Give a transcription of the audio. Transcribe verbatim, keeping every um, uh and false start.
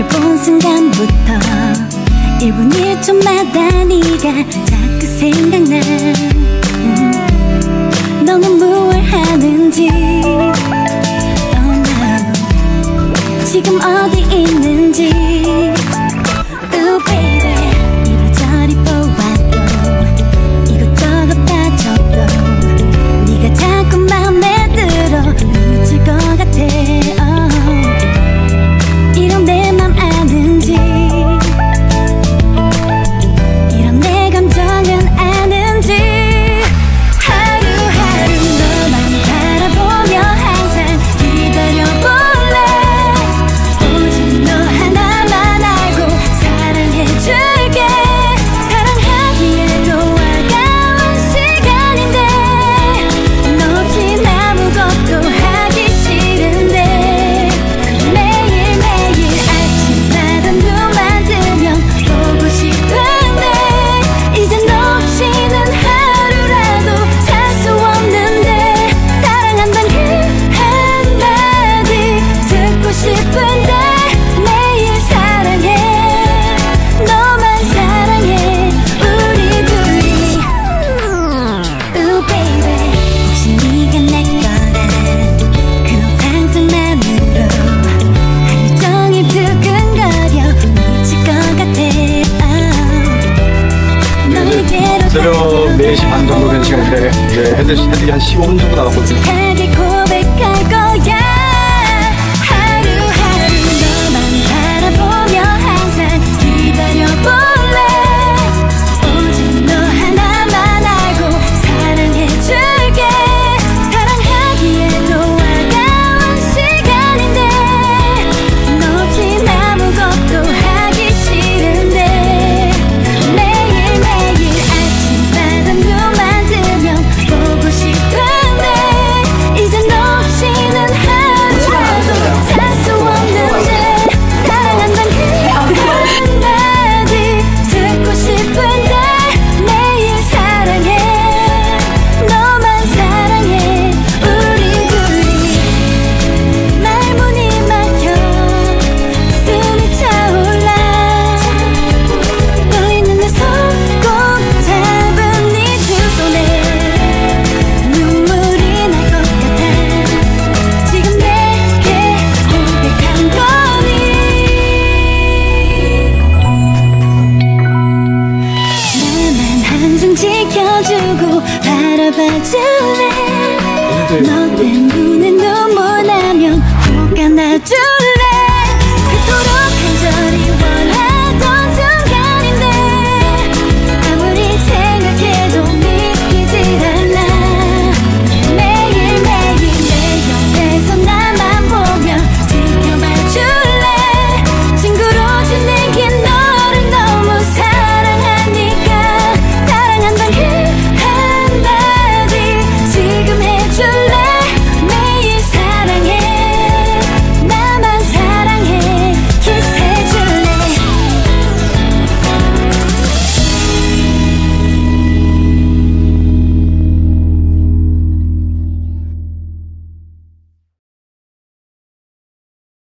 본 순간부터 일 분 일 초마다 네가 자꾸 생각나. 음, 너는 무얼 하는지 떠나고 지금 어디 있는지. Ooh baby, 이리저리 보아도 이것저것 따져도 네가 자꾸 맘에 들어 미칠 것 같아. oh. 이런 내 맘 아는지, 이런 내 감정은 아는지. 하루하루 너만 바라보며 항상 기다려볼래. 오직 너 하나만 알고 사랑해줄게. 사랑하기에도 아까운 시간인데 너 없인 아무것도 하기 싫은데. 매일매일 아침마다 눈만 뜨면 보고 싶은데 이제 너 없이는 하루라도 살 수 없는데. 사랑한단 그 한마디 듣고 싶은데 매일 사랑해, 너만 사랑해 우리 둘이. Ooh baby, 혹시 네가 내 거란 그런 상상만으로 하루 종일 두근거려 미칠 것 같아. oh. 너에게로 새벽 네 시 반 정도 된 시간인데 이제 헤드, 헤드기 한 십오 분 정도 남았거든요. 솔직하게 고백할 거야. 하루하루 너만 바라보며 항상 기다려볼래. 오직 너 하나만 알고 사랑해줄게. 사랑하기에도 아까운 시간인데 너 없인 아무것도 하기 싫은데. 매일매일 아침마다 눈만 뜨면 보고 싶은데 이제 너 없이는 하루라도 살 수 없는데. 사랑한단 그 한마디 듣고 싶은데 매일 사랑해, 너만 사랑해 우리 둘이. 말문이 막혀 숨이 차올라. 떨리는 내 손 꼭 잡은 네 두 손에 눈물이 날 것 같아. 지금 내게 고백한 거니. 나만 항상 지켜주고 바라봐줄래. 너 때문에 눈물 나면 꼭 안아줄래.